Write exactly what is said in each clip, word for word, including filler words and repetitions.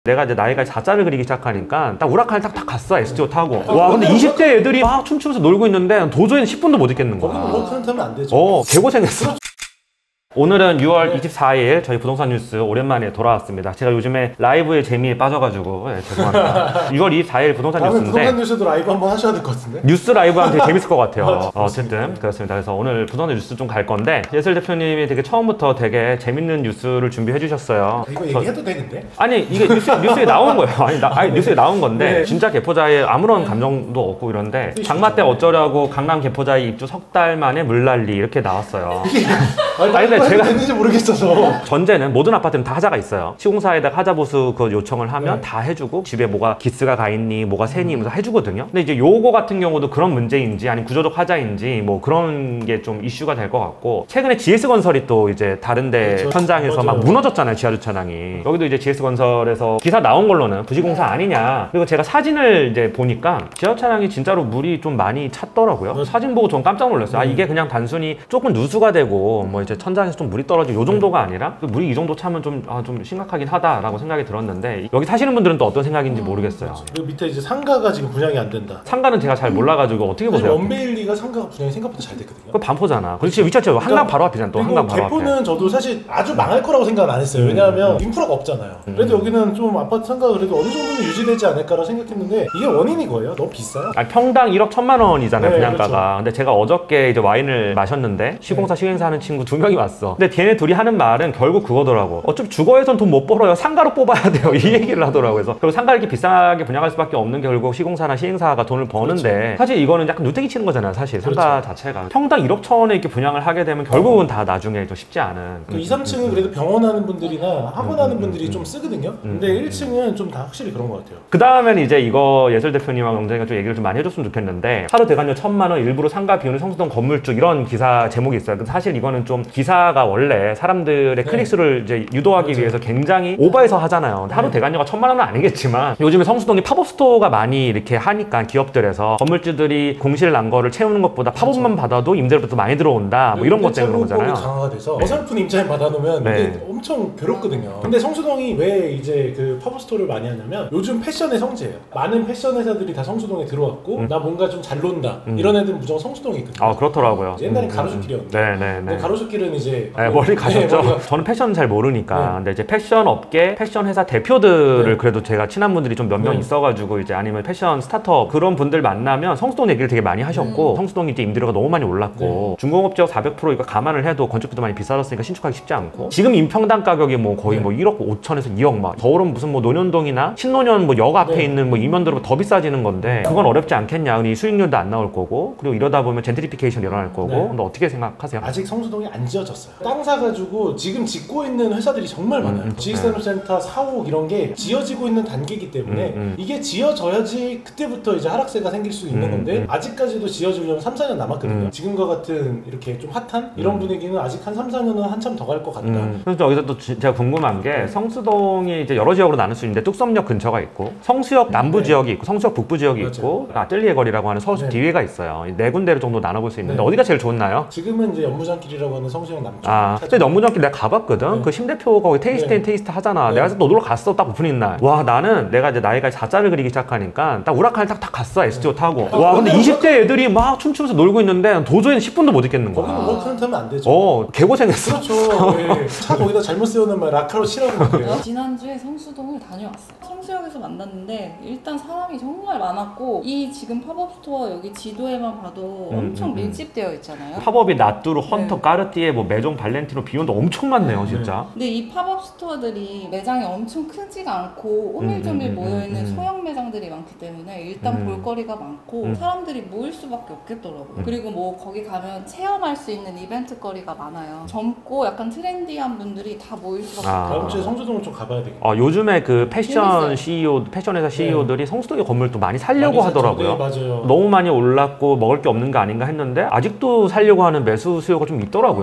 내가 이제 나이가 자자를 그리기 시작하니까 딱 우라카이 딱, 딱 갔어. 에스티오 타고. 와 근데 이십 대 애들이 막 춤추면서 놀고 있는데 도저히 십 분도 못 있겠는 거야. 거기는 우라카이 타면 안 되죠. 어 개고생했어. 오늘은 유월 이십사일 저희 부동산 뉴스 오랜만에 돌아왔습니다. 제가 요즘에 라이브의 재미에 빠져가지고 네, 죄송합니다. 유월 이십사일 부동산 뉴스인데 부동산 뉴스도 라이브 한번 하셔야 될 것 같은데? 뉴스 라이브 하면 되게 재밌을 것 같아요. 아, 어, 어쨌든 그렇습니다. 그래서 오늘 부동산 뉴스 좀 갈 건데 예슬 대표님이 되게 처음부터 되게 재밌는 뉴스를 준비해 주셨어요. 이거 얘기해도 돼 근데? 아니 이게 뉴스, 뉴스에 나온 거예요. 아니, 나, 아니 뉴스에 나온 건데 네. 진짜 개포자에 아무런 감정도 없고 이런데 장마 때 어쩌려고 강남 개포자에 입주 석 달 만에 물난리 이렇게 나왔어요. 아니, 아니, 근데 제가 됐는지 모르겠어서 전제는 모든 아파트는 다 하자가 있어요. 시공사에다가 하자 보수 그 요청을 하면 네. 다 해주고 집에 뭐가 기스가 가 있니 뭐가 새니 하면서 해주거든요. 근데 이제 요거 같은 경우도 그런 문제인지 아니면 구조적 하자인지 뭐 그런 게 좀 이슈가 될 것 같고 최근에 지에스건설이 또 이제 다른데 그렇죠. 현장에서 맞아요. 막 무너졌잖아요. 지하주차장이. 여기도 이제 지에스건설에서 기사 나온 걸로는 부지공사 아니냐. 그리고 제가 사진을 이제 보니까 지하주차장이 진짜로 물이 좀 많이 찼더라고요. 네. 사진 보고 전 깜짝 놀랐어요. 아 이게 그냥 단순히 조금 누수가 되고 뭐 이제 천장에서 좀 물이 떨어지고 요 정도가 아니라 물이 이 정도 차면 좀, 아, 좀 심각하긴 하다라고 생각이 들었는데 여기 사시는 분들은 또 어떤 생각인지 모르겠어요. 그리고 밑에 이제 상가가 지금 분양이 안 된다. 상가는 제가 잘 몰라가지고 어떻게 사실 보세요? 원베일리가 상가가 분양이 생각보다 잘 됐거든요. 그거 반포잖아. 그렇지 위치가 한강 바로 앞이잖아. 또 그리고 한강 바로 앞에. 개포는 저도 사실 아주 망할 거라고 생각은 안 했어요. 왜냐하면 인프라가 없잖아요. 그래도 여기는 좀 아파트 상가가 그래도 어느 정도는 유지되지 않을까라고 생각했는데 이게 원인이 거예요. 너무 비싸요. 아니, 평당 일억 천만 원이잖아요. 네, 분양가가. 그렇죠. 근데 제가 어저께 이제 와인을 마셨는데 시공사 시행사 하는 친구 두 명이 왔어. 근데 걔네 둘이 하는 말은 결국 그거더라고. 어차피 주거에선 돈 못 벌어요. 상가로 뽑아야 돼요. 이 얘기를 하더라고요. 그래서 그리고 상가를 이렇게 비싸게 분양할 수밖에 없는 게 결국 시공사나 시행사가 돈을 버는데 그렇죠. 사실 이거는 약간 누땡이 치는 거잖아요. 사실 상가 그렇죠. 자체가. 평당 일억 천 원에 이렇게 분양을 하게 되면 결국은 다 나중에 좀 쉽지 않은. 그 이, 삼 층은 그래도 병원 하는 분들이나 학원 하는 분들이 좀 쓰거든요. 근데 일 층은 좀 다 확실히 그런 것 같아요. 그 다음에는 이제 이거 예슬 대표님하고 영장이가 좀 얘기를 좀 많이 해줬으면 좋겠는데 하루 대관료 천만 원 일부러 상가 비우는 성수동 건물주 이런 기사 제목이 있어요. 근데 사실 이거는 좀 기사가 원래 사람들의 네. 클릭수를 이제 유도하기 맞아요. 위해서 굉장히 오버해서 하잖아요. 근데 하루 네. 대관료가 천만 원은 아니겠지만 요즘에 성수동이 팝업 스토어가 많이 이렇게 하니까 기업들에서 건물주들이 공실 난 거를 채우는 것보다 팝업만 받아도 임대료부터 많이 들어온다 뭐 이런 것 때문에 그런 거잖아요. 강화가 돼서 어설픈 임차인 받아놓으면 네. 이게 엄청 괴롭거든요. 근데 성수동이 왜 이제 그 팝업 스토어를 많이 하냐면 요즘 패션의 성지예요. 많은 패션 회사들이 다 성수동에 들어왔고 음. 나 뭔가 좀 잘 논다 음. 이런 애들은 무조건 성수동에 있거든요. 아 그렇더라고요. 옛날엔 음, 가로수길이었는데 음. 네네네. 근데 가로수길은 이제 네, 머리 가셨죠? 네, 머리가... 저는 패션 잘 모르니까. 네. 근데 이제 패션 업계, 패션 회사 대표들을 네. 그래도 제가 친한 분들이 좀 몇 명 네. 있어가지고 이제 아니면 패션 스타트업 그런 분들 만나면 성수동 얘기를 되게 많이 하셨고 음. 성수동이 이제 임대료가 너무 많이 올랐고 네. 중공업지역 사백 퍼센트 이거 감안을 해도 건축비도 많이 비싸졌으니까 신축하기 쉽지 않고 지금 임평당 가격이 뭐 거의 네. 뭐 일억 오천에서 이억 막 서울은 무슨 뭐 논현동이나 신논현 뭐 역 앞에 네. 있는 뭐 이면들보다 더 비싸지는 건데 그건 어렵지 않겠냐. 이 수익률도 안 나올 거고 그리고 이러다 보면 젠트리피케이션 일어날 거고 네. 근데 어떻게 생각하세요? 아직 성수동이 안 지어졌어요. 땅 사가지고 지금 짓고 있는 회사들이 정말 많아요. 음, 지식산업센터, 사옥 이런 게 지어지고 있는 단계이기 때문에 음, 음. 이게 지어져야지 그때부터 이제 하락세가 생길 수 있는 음, 건데 음. 아직까지도 지어지려면 삼, 사 년 남았거든요. 음. 지금과 같은 이렇게 좀 핫한 이런 음. 분위기는 아직 한 삼, 사 년은 한참 더 갈 것 같다. 음, 그래서 여기서 또 지- 제가 궁금한 게 성수동이 이제 여러 지역으로 나눌 수 있는데 뚝섬역 근처가 있고 성수역 남부 네. 지역이 있고 성수역 북부 지역이 맞아요. 있고 아뜰리에 거리라고 하는 서울숲 네. 뒤에가 있어요. 이 네 군데를 정도 나눠볼 수 있는데 네. 어디가 제일 좋나요? 지금은 이제 연무장길이라고 하는 성수역 남쪽. 아, 근데 연무장길 내가 가봤거든. 네. 그 심대표 거기 테이스트 네. 앤 테이스트 하잖아. 네. 내가 그래서 너 놀러 갔어. 딱 오프닝 날. 와 나는 내가 이제 나이가 자자를 그리기 시작하니까 딱 우라카이 딱, 딱 갔어. 에스티오 타고. 아, 와 근데 근데 이십 대 애들이 막 춤추면서 놀고 있는데 도저히 십 분도 못 있겠는 거야. 거기는 워크는 타면 안 되죠. 어 개고생했어. 그렇죠. 네. 차 거기다 잘못 세우는 말 라카로 치라고 막 그래요. 지난주에 성수동을 다녀왔어요. 성수역에서 만났는데 일단 사람이 정말 많았고 이 지금 팝업 스토어 여기 지도에만 봐도 음, 엄청 음, 음. 밀집되어 있잖아요. 팝업이 나뚜루, 헌터, 네. 까르띠에, 뭐 메종, 발렌티노, 비욘도 엄청 많네요, 진짜. 근데 이 팝업 스토어들이 매장이 엄청 크지가 않고 오밀조밀 음, 음, 음, 모여있는 음. 소형 매장들이 많기 때문에 일단 음. 볼거리가 많고 음. 사람들이 모일 수밖에 없겠더라고요. 음. 그리고 뭐 거기 가면 체험할 수 있는 이벤트 거리가 많아요. 젊고 약간 트렌디한 분들이 다 모일 수밖에 아. 다음 없더라고요. 주에 성수동을 좀 가봐야 되겠다. 어, 요즘에 그 패션 재밌어요. 씨이오, 패션 회사 씨이오들이 성수동의 건물도 많이 살려고 많이 샀죠. 하더라고요. 네, 맞아요. 너무 많이 올랐고 먹을 게 없는 거 아닌가 했는데 아직도 살려고 하는 매수 수요가 좀 있더라고요. 그래도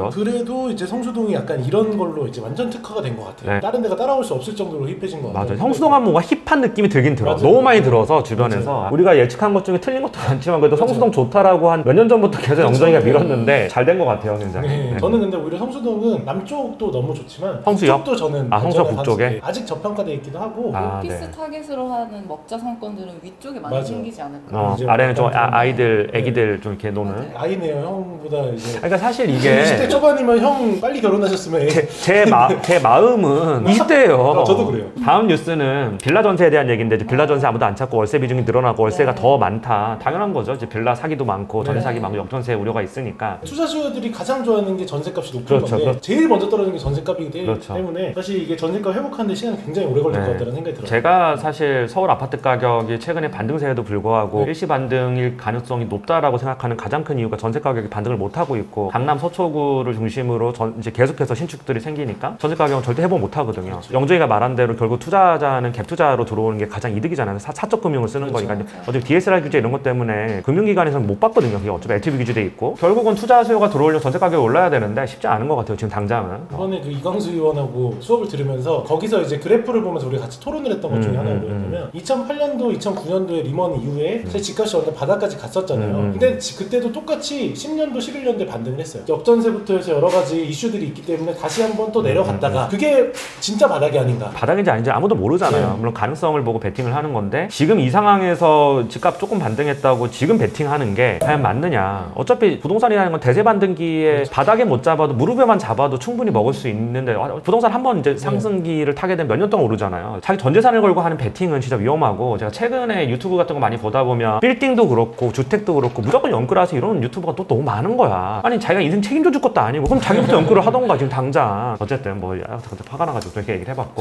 아무래도 이제 성수동이 약간 이런 걸로 이제 완전 특화가 된 것 같아요. 네. 다른 데가 따라올 수 없을 정도로 힙해진 것 같아요. 맞아요. 성수동 하면 뭔가 힙한 느낌이 들긴 들어. 맞아요. 너무 많이 들어서 주변에서 맞아요. 우리가 예측한 것 중에 틀린 것도 많지만 그래도 맞아요. 성수동 좋다라고 한 몇 년 전부터 계속 그렇죠. 영정이가 밀었는데 잘 된 것 같아요, 굉장히. 네. 네. 저는 근데 오히려 성수동은 남쪽도 너무 좋지만 성수역? 북쪽도 저는 아, 성수역 괜찮은 북쪽에? 가능성이 아직 저평가돼 있기도 하고 아, 오피스 네. 타겟으로 하는 먹자 상권들은 위쪽에 많이 맞아요. 생기지 않을까. 어, 이제 아래는 좀 약간 아, 아이들, 네. 애기들 좀 이렇게 노는. 아이네요. 형보다 이제 그러니까 사실 이게 이십 대 초반이면 형 빨리 결혼하셨으면 애. 제, 제, 마, 제 마음은 이십 대예요. 아, 저도 그래요. 다음 뉴스는 빌라 전세에 대한 얘기인데 이제 빌라 전세 아무도 안 찾고 월세 비중이 늘어나고 월세가 네. 더 많다. 당연한 거죠. 이제 빌라 사기도 많고 전세 네. 사기 많고 역전세 우려가 있으니까. 투자수요들이 가장 좋아하는 게 전세값이 높은 그렇죠, 건데 그렇죠. 제일 먼저 떨어지는 게 전세값이기 때- 그렇죠. 때문에 사실 이게 전세값 회복하는데 시간이 굉장히 오래 걸릴 네. 것 같다는 생각이 들어요. 제가 사실 서울 아파트 가격이 최근에 반등세에도 불구하고 네. 일시 반등일 가능성이 높다라고 생각하는 가장 큰 이유가 전세 가격이 반등을 못 하고 있고 강남 서초구를 중심으로 전, 이제 계속해서 신축들이 생기니까 전세 가격은 절대 회복 못 하거든요. 그렇죠. 영정이가 말한 대로 결국 투자자는 갭 투자로 들어오는 게 가장 이득이잖아요. 사, 사적 금융을 쓰는 그렇죠. 거니까. 어차피 디에스알알 규제 이런 것 때문에 금융기관에서는 못 받거든요. 그게 어차피 엘티브이 규제돼 있고 결국은 투자 수요가 들어오려면 전세 가격이 올라야 되는데 쉽지 않은 것 같아요. 지금 당장은. 이번에 그 이광수 의원하고 수업을 들으면서 거기서 이제 그래프를 보면서 우리가 같이 토론을 했던 것 중에 음, 하나가 음, 뭐였냐면 이천팔 년도, 이천구 년도에 리먼 이후에 사실 집값이 완전 바닥까지 갔었잖아요. 음, 음. 근데 지- 그때도 똑같이 십 년도, 십일 년도에 반등을 했어요. 역전세부터 해서 여러 가지 이슈들이 있기 때문에 다시 한번 또 내려갔다가 그게 진짜 바닥이 아닌가. 바닥인지 아닌지 아무도 모르잖아요. 네. 물론 가능성을 보고 베팅을 하는 건데 지금 이 상황에서 집값 조금 반등했다고 지금 베팅하는 게 과연 맞느냐. 어차피 부동산이라는 건 대세 반등기에 그렇죠. 바닥에 못 잡아도 무릎에만 잡아도 충분히 먹을 수 있는데 부동산 한 번 이제 상승기를 타게 되면 몇 년 동안 오르잖아요. 자기 전 재산을 걸고 하는 베팅은 진짜 위험하고 제가 최근에 유튜브 같은 거 많이 보다 보면 빌딩도 그렇고 주택도 그렇고 무조건 연끌하세요 이런 유튜브가 또 너무 많은 거야. 아니 자기가 인생 책임져 줄 것도 아니고 그럼 자기부터 연끌을 하던가 지금 당장. 어쨌든 뭐 아, 화가 나가지고 또 이렇게 얘기를 해봤고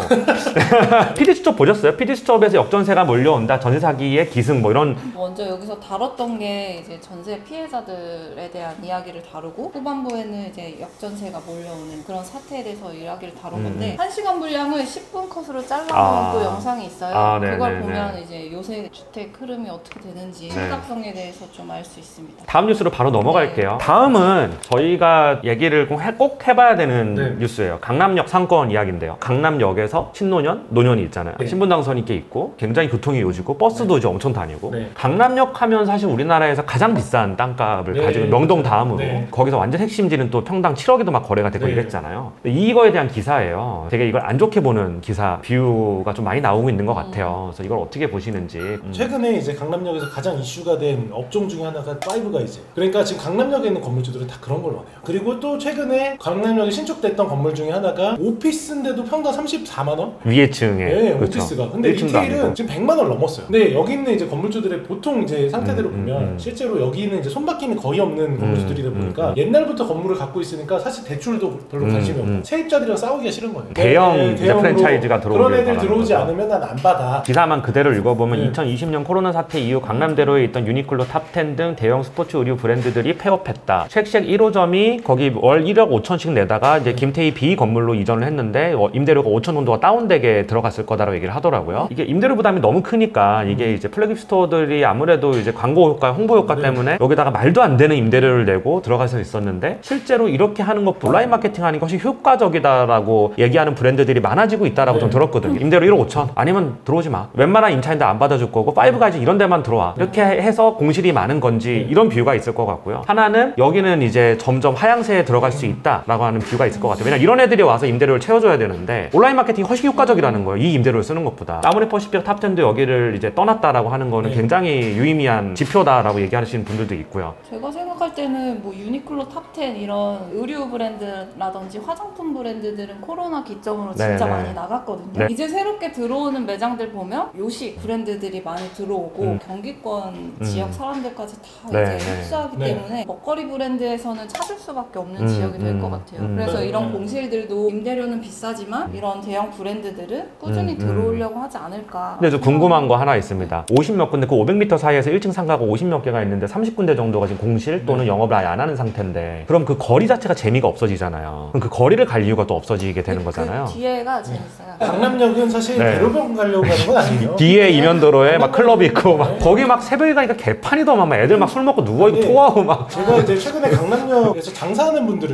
피디수첩 보셨어요? 피디수첩에서 역전세가 몰려온다 전세 사기의 기승 뭐 이런 먼저 여기서 다뤘던 게 이제 전세 피해자들에 대한 이야기를 다루고 후반부에는 이제 역전세가 몰려오는 그런 사태에 대해서 이야기를 다룬 건데 한 시간 분량을 십 분 컷으로 잘라놓은 아. 또 영상이 있어요. 아, 네, 그걸 네, 보면 네. 이제 요새 주택 흐름이 어떻게 되는지 네. 심각성에 대해서 좀 알 수 있습니다. 다음 뉴스로 바로 넘어갈게요. 다음은 저희가 얘기를 꼭, 해, 꼭 해봐야 되는 네. 뉴스예요. 강남역 상권 이야기인데요. 강남역에서 신노년, 노년이 있잖아요. 네. 신분당선이 꽤 있고 굉장히 교통이 요지고 버스도 이제 엄청 다니고 네. 강남역 하면 사실 우리나라에서 가장 비싼 땅값을 네, 가지고 명동 그렇죠. 다음으로 네. 거기서 완전 핵심지는 또 평당 칠억에도 막 거래가 되고 네. 이랬잖아요. 이거에 대한 기사예요. 되게 이걸 안 좋게 보는 기사 뷰가 좀 많이 나오고 있는 것 같아요. 그래서 이걸 어떻게 보시는지. 음. 최근에 이제 강남역에서 가장 이슈가 된 업종 중에 하나가 파이브가이즈예요. 그러니까 지금 강남역에 있는 건물주들은 다 그런 걸 원해요. 그리고 또 최근에 강남역에 신축됐던 건물 중에 하나가 오피스인데도 평당 삼십사만 원? 위에 층에 네, 그렇죠. 오피스가. 근데 일 층도 리테일은 아니고. 지금 백만 원 넘었어요. 근데 여기 있는 이제 건물주들의 보통 이제 상태들을 음, 음, 보면 음. 실제로 여기는 이제 손바뀜이 거의 없는 건물주들이다 음, 보니까 음, 옛날부터 건물을 갖고 있으니까 사실 대출도 별로 음, 관심이 없고 음. 세입자들이랑 싸우기가 싫은 거예요. 대형 네, 이제 대형으로 프랜차이즈가 들어오길 그런 애들 바라는 들어오지 거죠. 않으면 난 안 받아. 기사만 그대로 읽어보면 네. 이천이십 년 코로나 사태 이후 강남대로에 있던 유니클로 탑텐 등 대형 스포츠 의류 브랜드들이 폐업했다. 쉑쉑 일 호점이 거기 월 일억 오천씩 내다가 이제 김태희 B 건물로 이전을 했는데 어, 임대료가 오천 정도가 다운되게 들어갔을 거다라고 얘기를 하더라고요. 이게 임대료 부담이 너무 크니까 이게 이제 플래그십 스토어들이 아무래도 이제 광고 효과, 홍보 효과 네. 때문에 여기다가 말도 안 되는 임대료를 내고 들어가서 있었는데 실제로 이렇게 하는 것 온라인 마케팅 하는 것이 효과적이다라고 얘기하는 브랜드들이 많아지고 있다라고 네. 좀 들었거든요. 임대료 일억 오천 아니면 들어오지 마. 웬만한 임차인들 안 받아줄 거고 파이브가이즈 이런 데만 들어와. 이렇게 해서 공실이 많은 건지 네. 이런 뷰가 있을 것 같고요. 하나는 여기는 이제 점점 하향세에 들어갈 수 있다라고 하는 뷰가 있을 것 같아요. 왜냐면 이런 애들이 와서 임대료를 채워줘야 되는데 온라인 마케팅이 훨씬 효과적이라는 거예요. 이 임대료를 쓰는 것보다. 아모레 퍼시픽 탑텐도 여기를 이제 떠났다라고 하는 거는 네. 굉장히 유의미한 지표다라고 얘기하시는 분들도 있고요. 제가 생각할 때는 뭐 유니클로 탑텐 이런 의류 브랜드라든지 화장품 브랜드들은 코로나 기점으로 진짜 네, 네. 많이 나갔거든요. 네. 이제 새롭게 들어오는 매장들 보면 요식 브랜드들이 많이 들어오고 음. 경기권 음. 지역 사람들까지 다 네, 이제 네. 흡수하기 네. 때문에 먹거리 브랜드에서는 찾을 수밖에 없는 음, 지역이 될 것 음, 같아요. 음. 그래서 네, 이런 네. 공실들도 임대료는 비싸지만 이런 대형 브랜드들은 꾸준히 음, 음. 들어오려고 하지 않을까. 근데 저 궁금한 거 하나 있습니다. 오십 몇 군데, 그 오백 미터 사이에서 일 층 상가가 오십 몇 개가 있는데 삼십 군데 정도가 지금 공실 또는 네. 영업을 아예 안 하는 상태인데 그럼 그 거리 자체가 재미가 없어지잖아요. 그럼 그 거리를 갈 이유가 또 없어지게 되는 거잖아요. 그 뒤에가 재밌어요. 강남역은 사실 네. 대로변 가려고 가는 건 아니에요. 뒤에 이면도로에 막 클럽이 있고 막 거기 막 새벽에 가니까 개판이더만 막 애들 막 술 먹고 누워있고 네. 토하고 막 제가 이제 최근에 강남역에서 장사하는 분들을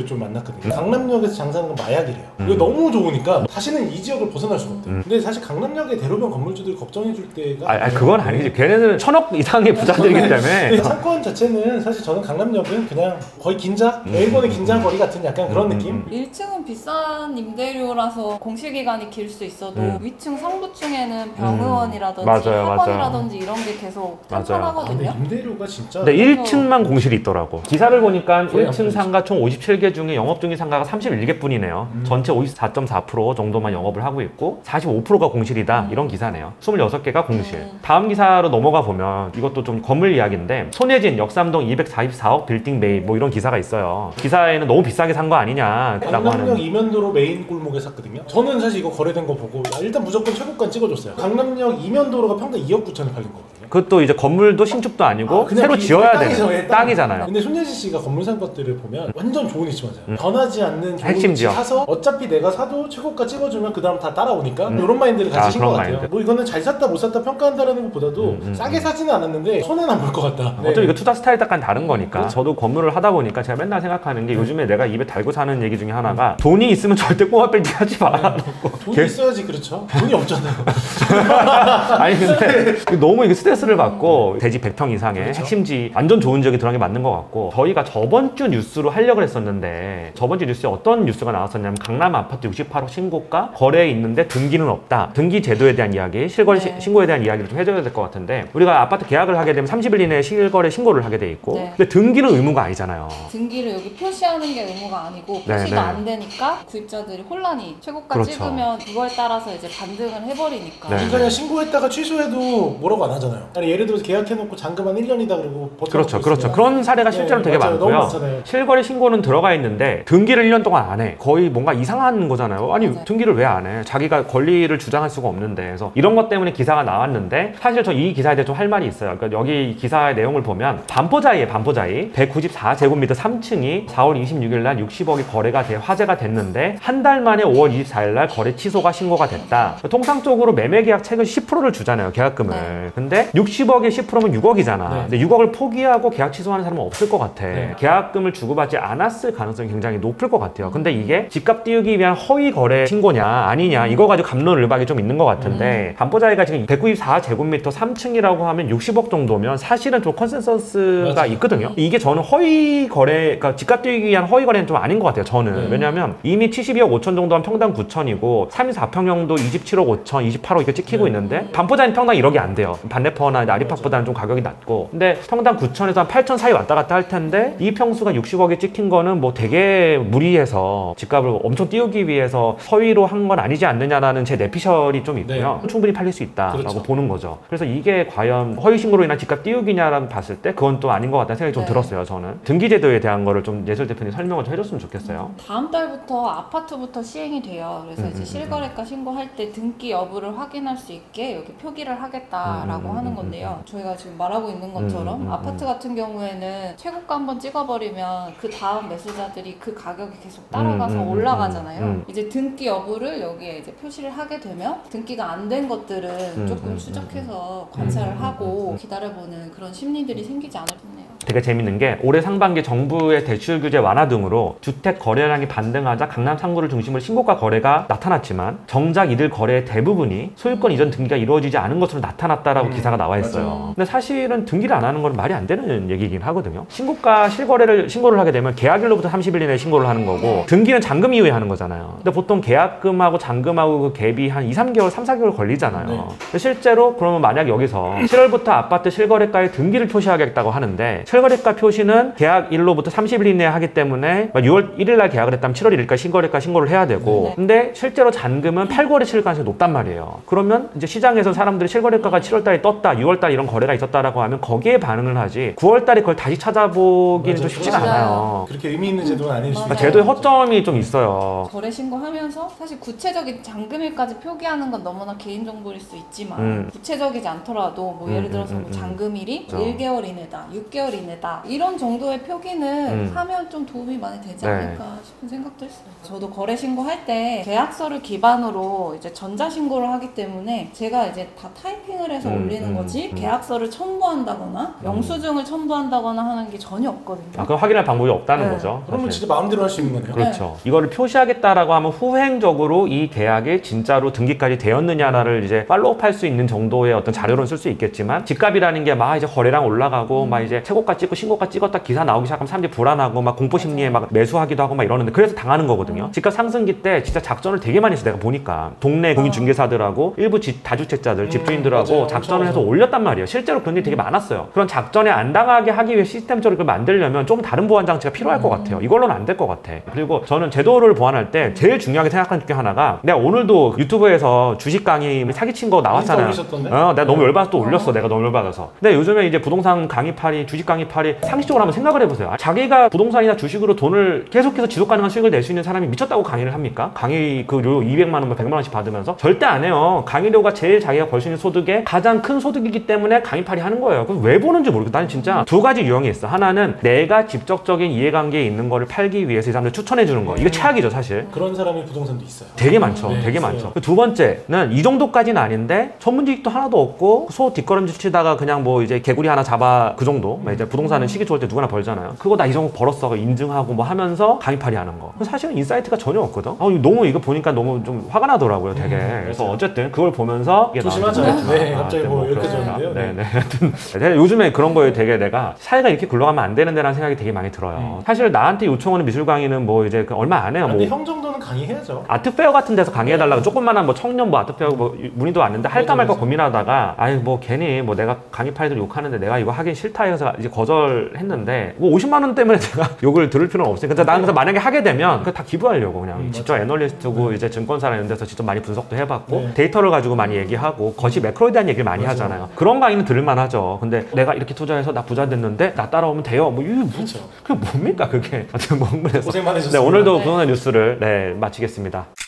분들을 좀 만났거든요. 강남역에서 장사하는 건 마약이래요. 이거 너무 좋으니까 다시는 이 지역을 벗어날 수가 없대요. 근데 사실 강남역의 대로변 건물주들이 걱정해줄 때가 아, 아니, 그건 아니지. 걔네는 천억 이상의 부자들이기 때문에. 근데 상권 자체는 사실 저는 강남역은 그냥 거의 긴자? 일본의 긴자거리 같은 약간 그런 느낌? 일 층은 비싼 임대료라서 공실기간이 길 수 있어도 음. 위층, 상부층에는 병의원이라든지 맞아요, 학원이라든지 이런 게 계속 아, 근데 탄탄하거든요. 임대료가 진짜 근데 일 층만 공실이 있더라고. 기사를 보니까 거의 일 층 안 상가 총 오십칠 개 중에 영업 중인 상가가 삼십일 개뿐이네요. 음. 전체 오십사 점 사 퍼센트 정도만 영업을 하고 있고 사십오 퍼센트가 공실이다. 이런 기사네요. 스물여섯 개가 공실. 음. 다음 기사로 넘어가 보면 이것도 좀 건물 이야기인데 손예진 역삼동 이백사십사억 빌딩 매입 뭐 이런 기사가 있어요. 기사에는 너무 비싸게 산 거 아니냐라고 강남역 하는. 이면도로 메인 골목에 샀거든요. 저는 사실 이거 거래된 거 보고 야, 일단 무조건 최고가 찍어줬어요. 강남역 이면도로가 평당 이억 구천에 팔린 거거든요. 그것도 이제 건물도 신축도 아니고 아, 그냥 새로 비- 지어야 땅이죠, 되는 예, 땅. 땅이잖아요. 근데 손예진 씨가 건물 산 것들을 보면 완전 좋은 위치 맞아요. 음. 변하지 않는 좋은 핵심 위치 지역. 사서 어차피 내가 사도 최고가 찍어주면 그 다음 다 따라오니까 음. 이런 마인드를 아, 가지신 그런 것 같아요. 마인드. 뭐 이거는 잘 샀다 못 샀다 평가한다라는 것보다도 음, 음, 싸게 음. 사지는 않았는데 손해는 안 볼 것 같다. 네. 어차피 이거 투자 스타일 약간 다른 거니까. 그렇죠. 저도 건물을 하다 보니까 제가 맨날 생각하는 게 요즘에 내가 입에 달고 사는 얘기 중에 하나가 돈이 있으면 절대 꼬마 빌딩 하지 마라. 돈이 개- 있어야지 그렇죠. 돈이 없잖아요. 아니 근데 너무 이게 스트레스를 받고 대지 백 평 이상의 그렇죠. 핵심지 완전 좋은 지역에 들어간 게 맞는 것 같고 저희가 저번 주 뉴스로 하려고 했었는데 저번 주 뉴스에 어떤 뉴스가 나왔었냐면 강남 아파트 육십팔 호 신고가 거래에 있는데 등기는 없다. 등기 제도에 대한 이야기, 실거래 시- 네. 신고에 대한 이야기를 좀 해줘야 될 것 같은데 우리가 아파트 계약을 하게 되면 삼십 일 이내에 실거래 신고를 하게 돼 있고 네. 근데 등기는 의무가 아니잖아요. 등기를 여기 표시하는 게 의무가 아니고 네, 표시가 네. 안 되니까 구입자들이 혼란이 최고가 그렇죠. 찍으면 그거에 따라서 이제 반등을 해버리니까 네. 그러니까 그냥 신고했다가 취소해도 뭐라고 안 하잖아요. 아니 예를 들어서 계약해놓고 잔금 한 일 년이다 그러고 버텨. 그렇죠, 그렇죠. 그런 사례가 실제로 네, 되게 맞아요. 너무 많고요. 많잖아요. 실거래 신고는 들어가 있는데 등기를 일 년 동안 안 해. 거의 뭔가 이상한 거잖아요. 아니 맞아요. 등기를 왜 안 해? 자기가 권리를 주장할 수가 없는데. 그래서 이런 것 때문에 기사가 나왔는데 사실 저 이 기사에 대해 좀 할 말이 있어요. 그러니까 여기 기사의 내용을 보면 반포자이에 반포자이 백구십사 제곱미터 삼 층이 사월 이십육일 날 육십억이 거래가 돼 화제가 됐는데 한 달 만에 오월 이십사일 날 거래 취소가 신고가 됐다. 통상적으로 매매 계약 책은 십 퍼센트를 주잖아요. 계약금을. 네. 근데 육십억에 십 퍼센트면 육억이잖아. 네. 근데 육억을 포기하고 계약 취소하는 사람은 없을 것 같아. 네. 계약금을 주고받지 않았을 가능성이 굉장히 높을 것 같아요. 근데 이게 집값 띄우기 위한 허위 거래 신고냐 아니냐 이거 가지고 갑론을박이 좀 있는 것 같은데 반포자이가 지금 백구십사 제곱미터 삼 층이라고 하면 육십억 정도면 사실은 좀 컨센서스가 맞아요. 있거든요. 이게 저는 허위 거래, 그러니까 집값 띄우기 위한 허위 거래는 좀 아닌 것 같아요. 저는. 네. 왜냐하면 이미 칠십이억 오천 정도 하면 평당 구천이고 삼십사 평형도 이십칠억 오천, 이십팔억 이렇게 찍히고 네. 있는데 반포자이는 평당 일억이 안 돼요. 반대퍼나 아리팍보다는 좀 가격이 낮고 근데 평당 구천에서 한 팔천 사이 왔다 갔다 할 텐데 이 평수가 육십억이 찍힌 거는 뭐 되게 무리해서 집값을 엄청 띄우기 위해서 허위로 한 건 아니지 않느냐라는 제 내피셜이 좀 있고요. 충분히 팔릴 수 있다라고 그렇죠. 보는 거죠. 그래서 이게 과연 허위 신고로 인한 집값 띄우기냐라고 봤을 때 그건 또 아닌 것 같다는 생각이 좀 네. 들었어요. 저는 등기 제도에 대한 거를 좀 예술 대표님 설명을 좀 해줬으면 좋겠어요. 다음 달부터 아파트부터 시행이 돼요. 그래서 음, 이제 음, 실거래가 신고할 때 등기 여부를 확인할 수 있게 여기 표기를 하겠다라고 음, 음, 하는 음, 건데요. 저희가 지금 말하고 있는 것처럼 음, 음, 음, 아파트 같은 경우에는 최고가 한번 찍어버리면 그 다음 매수자들이 그 가격이 계속 따라가서 음, 음, 음, 올라가잖아요. 음, 음. 이제 등기 여부를 여기에 이제 표시를 하게 되면 등기가 안 된 것들은 음, 조금 음, 추적해서 관찰을 음, 음, 하고 음. 기다려보는 그런 심리들이 생기지 않을 싶네요. 되게 재밌는 게 올해 상반기 정부의 대출 규제 완화 등으로 주택 거래량이 반등하자 강남 삼 구를 중심으로 신고가 거래가 나타났지만 정작 이들 거래의 대부분이 소유권 이전 등기가 이루어지지 않은 것으로 나타났다라고 음, 기사가 나와 있어요. 맞아요. 근데 사실은 등기를 안 하는 건 말이 안 되는 얘기긴 하거든요. 신고가 실거래를 신고를 하게 되면 계약일로부터 삼십 일 이내에 신고를 하는 거고 등기는 잔금 이후에 하는 거잖아요. 근데 보통 계약금하고 잔금하고 그 갭이 한 이, 삼 개월, 삼, 사 개월 걸리잖아요. 네. 근데 실제로 그러면 만약 여기서 칠월부터 아파트 실거래가의 등기를 표시하겠다고 하는데 실거래가 표시는 계약일로부터 삼십 일 이내에 하기 때문에 유월 일일 날 계약을 했다면 칠월 일일까지 실거래가 신고를 해야 되고 네. 근데 실제로 잔금은 팔, 구월에 치를 가능성이 높단 말이에요. 그러면 이제 시장에서 사람들이 실거래가가 칠월 달에 떴다, 유월 달에 이런 거래가 있었다라고 하면 거기에 반응을 하지 구월 달에 그걸 다시 찾아보기는 좀 맞아요. 쉽지가 맞아요. 않아요. 그렇게 의미 있는 제도는 아닐 수 맞아요. 그러니까 있어요. 제도의 허점이 좀 있어요. 거래 신고하면서 사실 구체적인 잔금일까지 표기하는 건 너무나 개인정보일 수 있지만 음. 구체적이지 않더라도 뭐 음, 예를 들어서 음, 뭐 음, 잔금일이 그렇죠. 일 개월 이내다, 육 개월 내다 이런 정도의 표기는 음. 하면 좀 도움이 많이 되지 네. 않을까 싶은 생각도 했어요. 저도 거래 신고할 때 계약서를 기반으로 이제 전자 신고를 하기 때문에 제가 이제 다 타이핑을 해서 음, 올리는 음, 거지 음. 계약서를 첨부한다거나 영수증을 첨부한다거나 하는 게 전혀 없거든요. 아, 그럼 확인할 방법이 없다는 네. 거죠. 그러면 사실. 진짜 마음대로 할 수 있는 거네요. 그렇죠. 이거를 표시하겠다라고 하면 후행적으로 이 계약이 진짜로 등기까지 되었느냐를 이제 팔로우할 수 있는 정도의 어떤 자료로는 쓸 수 있겠지만 집값이라는 게 막 이제 거래량 올라가고 음. 막 이제 최고가 찍고 신고가 찍었다 기사 나오기 시작하면 사람들이 불안하고 막 공포 심리에 막 매수하기도 하고 막 이러는데 그래서 당하는 거거든요. 음. 집값 상승기 때 진짜 작전을 되게 많이 했어 내가 보니까 동네 공인중개사들하고 일부 지- 다주택자들 음, 집주인들하고 맞아요. 작전을 해서 엄청 올렸단 말이에요. 실제로 그런 일이 되게 많았어요. 그런 작전에 안 당하게 하기 위해 시스템적으로 그걸 만들려면 좀 다른 보안 장치가 필요할 것 같아요. 이걸로는 안 될 것 같아. 그리고 저는 제도를 보완할 때 제일 중요하게 생각하는 것 중에 하나가 내가 오늘도 유튜브에서 주식 강의 사기친 거 나왔잖아요. 인스타 올리셨던데? 어, 내가 너무 열받아서 또 어. 올렸어. 내가 너무 열받아서. 근데 요즘에 이제 부동산 강의팔이 주식 강의팔이 상식적으로 한번 생각을 해보세요. 아, 자기가 부동산이나 주식으로 돈을 계속해서 지속 가능한 수익을 낼 수 있는 사람이 미쳤다고 강의를 합니까? 강의 그료 이백만 원, 백만 원씩 받으면서 절대 안 해요. 강의료가 제일 자기가 벌 수 있는 소득의 가장 큰 소득이기 때문에 강의팔이 하는 거예요. 그럼 왜 보는지 모르겠어. 나는 진짜 두 가지 유형이 있어. 하나는 내가 직접적인 이해관계에 있는 거를 팔기 위해서 이 사람들 추천해 주는 거. 이거 최악이죠, 사실. 그런 사람이 부동산도 있어요. 되게 많죠. 네, 되게 있어요. 많죠. 그두 번째는 이 정도까지는 아닌데 전문지식도 하나도 없고 소 뒷걸음질 치다가 그냥 뭐 이제 개구리 하나 잡아 그 정도. 이제 부동산은 시기 좋을 때 누구나 벌잖아요. 그거 나 이 정도 벌었어 인증하고 뭐 하면서 강의팔이 하는 거. 사실은 인사이트가 전혀 없거든. 아, 너무 이거 보니까 너무 좀 화가 나더라고요, 되게. 음, 그래서 맞아요. 어쨌든 그걸 보면서 이게 조심하죠. 나왔는데 네, 아, 갑자기 하여튼 뭐 그렇습니다. 여기까지 왔는데요. 네, 네. 하여튼 제가 요즘에 그런 거에 되게 내가 사회가 이렇게 굴러가면 안 되는데라는 생각이 되게 많이 들어요. 음. 사실 나한테 요청하는 미술 강의는 뭐 이제 그 얼마 안 해요. 근데 뭐 형 정도는 강의해야죠. 아트페어 같은 데서 강의해달라고 조금만한 뭐 청년 뭐 아트페어 뭐 문의도 왔는데 할까 맞아, 말까 맞아. 고민하다가 아니 뭐 괜히 뭐 내가 강의 파이들 욕하는데 내가 이거 하긴 싫다 해서 이제 거절했는데 뭐 오십만 원 때문에 내가 욕을 들을 필요는 없으니까 나는 그래서 만약에 하게 되면 그거 다 기부하려고 그냥 음, 직접 애널리스트고 이제 증권사나 이런 데서 직접 많이 분석도 해봤고 네. 데이터를 가지고 많이 얘기하고 거시 매크로에 대한 얘기를 많이 맞아요. 하잖아요. 그런 강의는 들을만 하죠. 근데 내가 이렇게 투자해서 나 부자 됐는데 나 따라오면 돼요. 뭐 이게 뭐, 그렇죠. 그게 뭡니까 그게. 하여튼 뭐 그래서 고생 네, 많으셨습니다. 오늘도 네. 부동산 뉴스를 네, 마치겠습니다.